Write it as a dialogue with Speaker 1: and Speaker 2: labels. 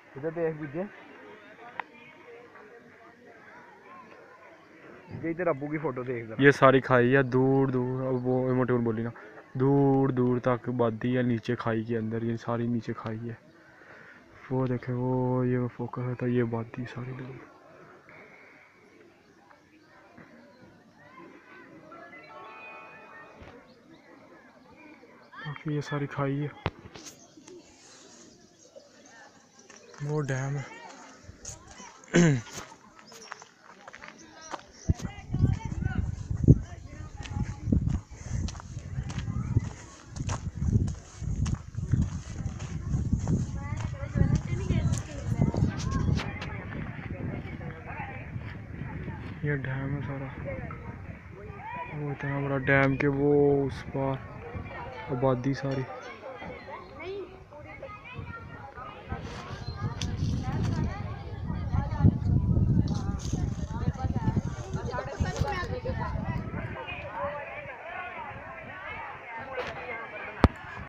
Speaker 1: इधर देख विजय, इधर अब्बू की फोटो देख जरा।
Speaker 2: ये सारी खाई है दूर दूर, अब वो मोटे बोली ना, दूर दूर तक वादी है नीचे खाई के अंदर, ये सारी नीचे खाई है। वो देखे वो ये फोकस है, तो ये वादी सारी दूर। बाकी ये सारी खाई है। वो डैम है। ये डैम है सारा, वो इतना बड़ा डैम के वो उस पार आबादी सारी।